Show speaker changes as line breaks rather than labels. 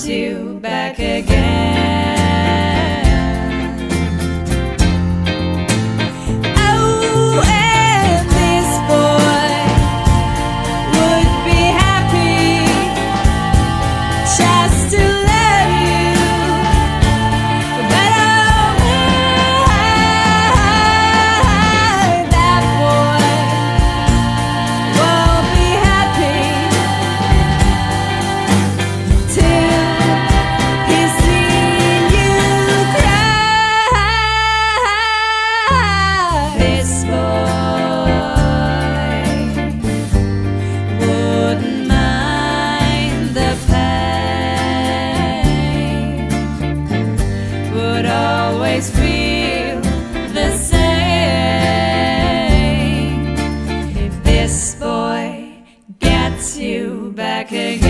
wants you back again. Oh, and this boy would be happy just to love you, but oh, that boy won't be happy till he's seen you cry. This boy wouldn't mind the pain, would always feel the same if this boy gets you back again.